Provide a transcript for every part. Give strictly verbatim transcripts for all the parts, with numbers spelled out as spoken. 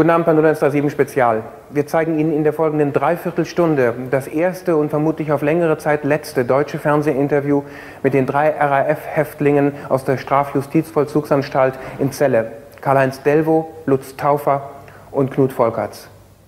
Guten Abend bei null eins drei sieben Spezial. Wir zeigen Ihnen in der folgenden Dreiviertelstunde das erste und vermutlich auf längere Zeit letzte deutsche Fernsehinterview mit den drei R A F-Häftlingen aus der Strafjustizvollzugsanstalt in Celle. Karl-Heinz Delvaux, Lutz Taufer und Knut Volkerts.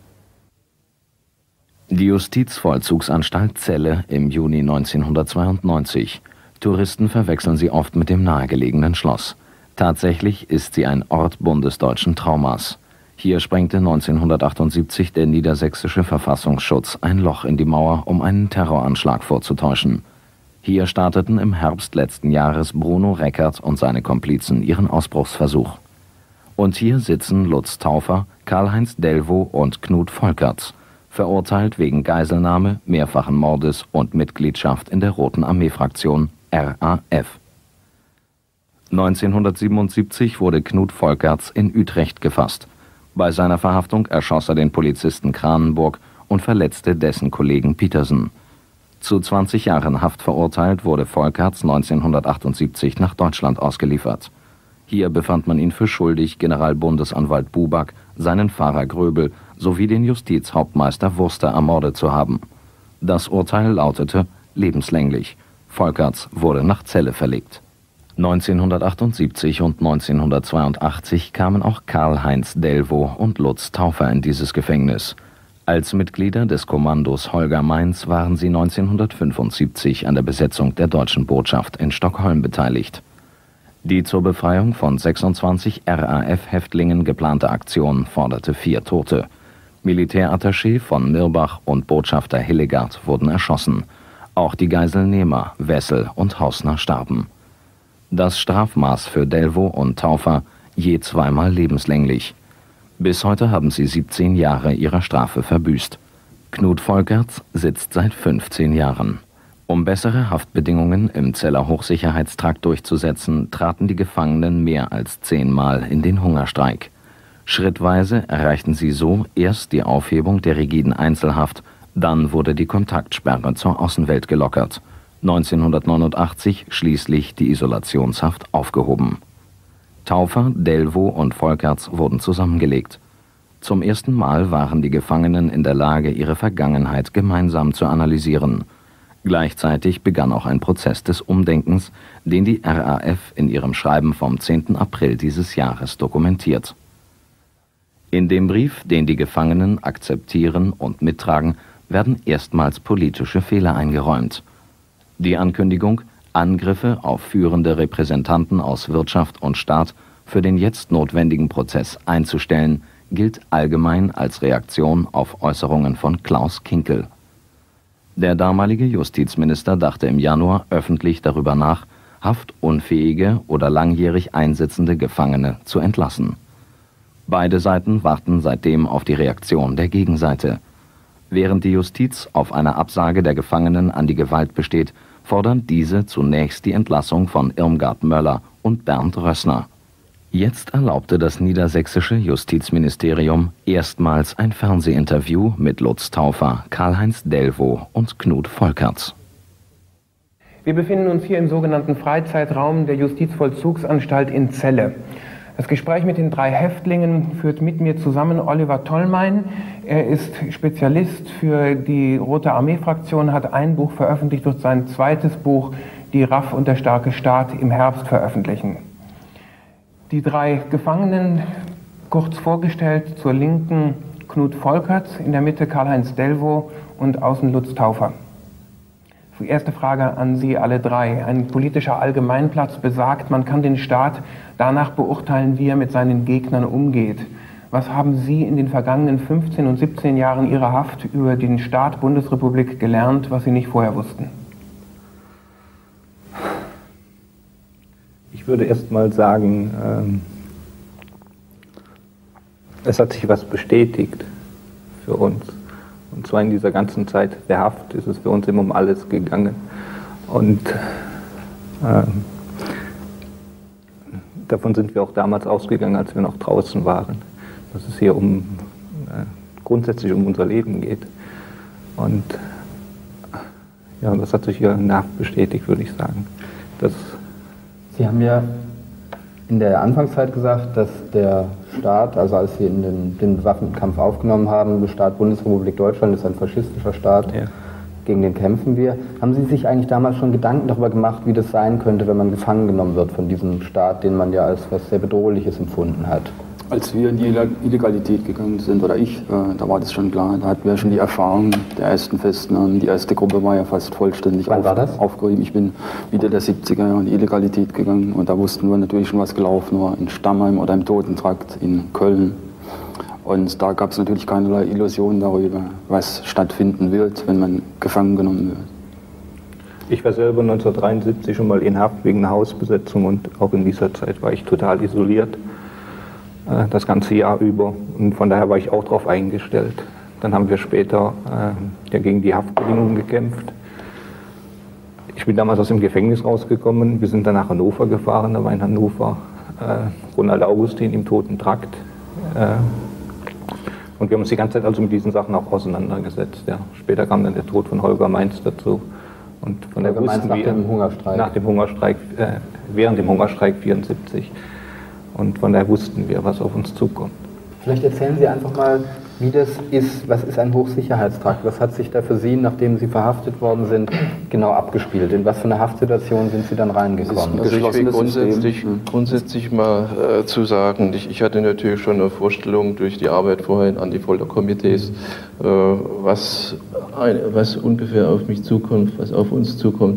Die Justizvollzugsanstalt Celle im Juni neunzehnhundertzweiundneunzig. Touristen verwechseln sie oft mit dem nahegelegenen Schloss. Tatsächlich ist sie ein Ort bundesdeutschen Traumas. Hier sprengte neunzehnhundertachtundsiebzig der niedersächsische Verfassungsschutz ein Loch in die Mauer, um einen Terroranschlag vorzutäuschen. Hier starteten im Herbst letzten Jahres Bruno Reckert und seine Komplizen ihren Ausbruchsversuch. Und hier sitzen Lutz Taufer, Karl-Heinz Delvaux und Knut Volkerts, verurteilt wegen Geiselnahme, mehrfachen Mordes und Mitgliedschaft in der Roten Armee-Fraktion R A F. neunzehnhundertsiebenundsiebzig wurde Knut Volkerts in Utrecht gefasst. Bei seiner Verhaftung erschoss er den Polizisten Kranenburg und verletzte dessen Kollegen Petersen. Zu zwanzig Jahren Haft verurteilt wurde Volkerts neunzehnhundertachtundsiebzig nach Deutschland ausgeliefert. Hier befand man ihn für schuldig, Generalbundesanwalt Buback, seinen Fahrer Gröbel sowie den Justizhauptmeister Wurster ermordet zu haben. Das Urteil lautete lebenslänglich. Volkerts wurde nach Celle verlegt. neunzehnhundertachtundsiebzig und neunzehnhundertzweiundachtzig kamen auch Karl-Heinz Delvaux und Lutz Taufer in dieses Gefängnis. Als Mitglieder des Kommandos Holger Mainz waren sie neunzehnhundertfünfundsiebzig an der Besetzung der deutschen Botschaft in Stockholm beteiligt. Die zur Befreiung von sechsundzwanzig R A F-Häftlingen geplante Aktion forderte vier Tote. Militärattaché von Mirbach und Botschafter Hillegard wurden erschossen. Auch die Geiselnehmer Wessel und Hausner starben. Das Strafmaß für Delvaux und Taufer je zweimal lebenslänglich. Bis heute haben sie siebzehn Jahre ihrer Strafe verbüßt. Knut Volkerts sitzt seit fünfzehn Jahren. Um bessere Haftbedingungen im Celler Hochsicherheitstrakt durchzusetzen, traten die Gefangenen mehr als zehnmal in den Hungerstreik. Schrittweise erreichten sie so erst die Aufhebung der rigiden Einzelhaft, dann wurde die Kontaktsperre zur Außenwelt gelockert. neunzehnhundertneunundachtzig schließlich die Isolationshaft aufgehoben. Taufer, Delvaux und Volkerts wurden zusammengelegt. Zum ersten Mal waren die Gefangenen in der Lage, ihre Vergangenheit gemeinsam zu analysieren. Gleichzeitig begann auch ein Prozess des Umdenkens, den die R A F in ihrem Schreiben vom zehnten April dieses Jahres dokumentiert. In dem Brief, den die Gefangenen akzeptieren und mittragen, werden erstmals politische Fehler eingeräumt. Die Ankündigung, Angriffe auf führende Repräsentanten aus Wirtschaft und Staat für den jetzt notwendigen Prozess einzustellen, gilt allgemein als Reaktion auf Äußerungen von Klaus Kinkel. Der damalige Justizminister dachte im Januar öffentlich darüber nach, haftunfähige oder langjährig einsitzende Gefangene zu entlassen. Beide Seiten warten seitdem auf die Reaktion der Gegenseite. Während die Justiz auf eine Absage der Gefangenen an die Gewalt besteht, fordern diese zunächst die Entlassung von Irmgard Möller und Bernd Rössner. Jetzt erlaubte das niedersächsische Justizministerium erstmals ein Fernsehinterview mit Lutz Taufer, Karl-Heinz Delvaux und Knut Volkerts. Wir befinden uns hier im sogenannten Freizeitraum der Justizvollzugsanstalt in Celle. Das Gespräch mit den drei Häftlingen führt mit mir zusammen Oliver Tollmein. Er ist Spezialist für die Rote Armee-Fraktion, hat ein Buch veröffentlicht, wird sein zweites Buch, Die R A F und der starke Staat, im Herbst veröffentlichen. Die drei Gefangenen, kurz vorgestellt, zur Linken Knut Volkerts, in der Mitte Karl-Heinz Delvaux und außen Lutz Taufer. Die erste Frage an Sie alle drei. Ein politischer Allgemeinplatz besagt, man kann den Staat danach beurteilen, wie er mit seinen Gegnern umgeht. Was haben Sie in den vergangenen fünfzehn und siebzehn Jahren Ihrer Haft über den Staat Bundesrepublik gelernt, was Sie nicht vorher wussten? Ich würde erst mal sagen, ähm, es hat sich was bestätigt für uns. Und zwar in dieser ganzen Zeit der Haft ist es für uns immer um alles gegangen. Und ähm, davon sind wir auch damals ausgegangen, als wir noch draußen waren. Dass es hier um äh, grundsätzlich um unser Leben geht. Und ja, das hat sich hier nachbestätigt, würde ich sagen. Das Sie haben ja in der Anfangszeit gesagt, dass der Staat, also als Sie in den, den bewaffneten Kampf aufgenommen haben, der Staat Bundesrepublik Deutschland ist ein faschistischer Staat, ja. Gegen den kämpfen wir. Haben Sie sich eigentlich damals schon Gedanken darüber gemacht, wie das sein könnte, wenn man gefangen genommen wird von diesem Staat, den man ja als was sehr Bedrohliches empfunden hat? Als wir in die Illegalität gegangen sind, oder ich, äh, da war das schon klar, da hatten wir schon die Erfahrung der ersten Festnahmen. Die erste Gruppe war ja fast vollständig Wann auf, war das? aufgerieben. Ich bin Mitte der siebziger Jahre in die Illegalität gegangen und da wussten wir natürlich schon, was gelaufen war, in Stammheim oder im Totentrakt in Köln. Und da gab es natürlich keinerlei Illusionen darüber, was stattfinden wird, wenn man gefangen genommen wird. Ich war selber neunzehnhundertdreiundsiebzig schon mal in Haft wegen einer Hausbesetzung und auch in dieser Zeit war ich total isoliert. Das ganze Jahr über und von daher war ich auch darauf eingestellt. Dann haben wir später äh, ja, gegen die Haftbedingungen gekämpft. Ich bin damals aus dem Gefängnis rausgekommen, wir sind dann nach Hannover gefahren, da war in Hannover äh, Ronald Augustin im Totentrakt. Äh, und wir haben uns die ganze Zeit also mit diesen Sachen auch auseinandergesetzt. Ja. Später kam dann der Tod von Holger Mainz dazu. Und von Holger Mainz nach dem Hungerstreik. Nach dem Hungerstreik, äh, während dem Hungerstreik vierundsiebzig. Und von daher wussten wir, was auf uns zukommt. Vielleicht erzählen Sie einfach mal, wie das ist. Was ist ein Hochsicherheitstrakt? Was hat sich da für Sie, nachdem Sie verhaftet worden sind, genau abgespielt? In was für eine Haftsituation sind Sie dann reingekommen? Also ich will grundsätzlich, grundsätzlich mal äh, zu sagen, ich, ich hatte natürlich schon eine Vorstellung durch die Arbeit vorhin an die Folterkomitees, äh, was, ein, was ungefähr auf mich zukommt, was auf uns zukommt.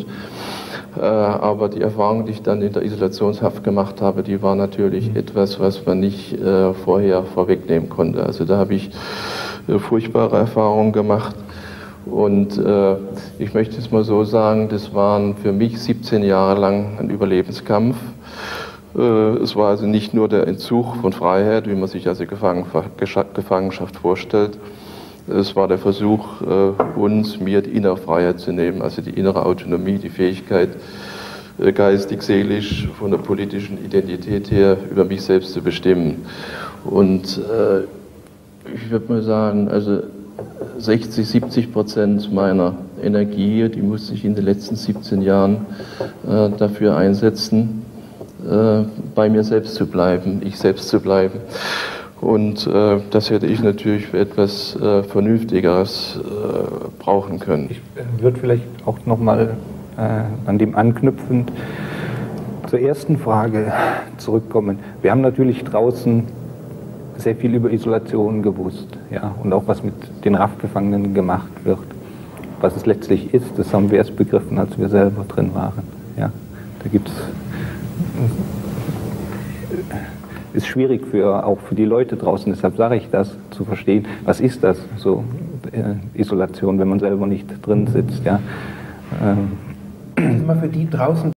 Aber die Erfahrung, die ich dann in der Isolationshaft gemacht habe, die war natürlich etwas, was man nicht äh, vorher vorwegnehmen konnte. Also da habe ich äh, furchtbare Erfahrungen gemacht und äh, ich möchte es mal so sagen, das waren für mich siebzehn Jahre lang ein Überlebenskampf. Äh, es war also nicht nur der Entzug von Freiheit, wie man sich also Gefang Gefangenschaft vorstellt. Es war der Versuch, uns, mir die innere Freiheit zu nehmen, also die innere Autonomie, die Fähigkeit, geistig, seelisch, von der politischen Identität her über mich selbst zu bestimmen. Und äh, ich würde mal sagen, also sechzig, siebzig Prozent meiner Energie, die musste ich in den letzten siebzehn Jahren äh, dafür einsetzen, äh, bei mir selbst zu bleiben, ich selbst zu bleiben. Und äh, das hätte ich natürlich für etwas äh, Vernünftigeres äh, brauchen können. Ich äh, würde vielleicht auch nochmal äh, an dem anknüpfend zur ersten Frage zurückkommen. Wir haben natürlich draußen sehr viel über Isolation gewusst, ja, und auch was mit den R A F-Gefangenen gemacht wird. Was es letztlich ist, das haben wir erst begriffen, als wir selber drin waren. Ja. Da gibt's ist schwierig für, auch für die Leute draußen, deshalb sage ich das, zu verstehen, was ist das, so äh, Isolation, wenn man selber nicht drin sitzt. Ja. Ähm. Für die draußen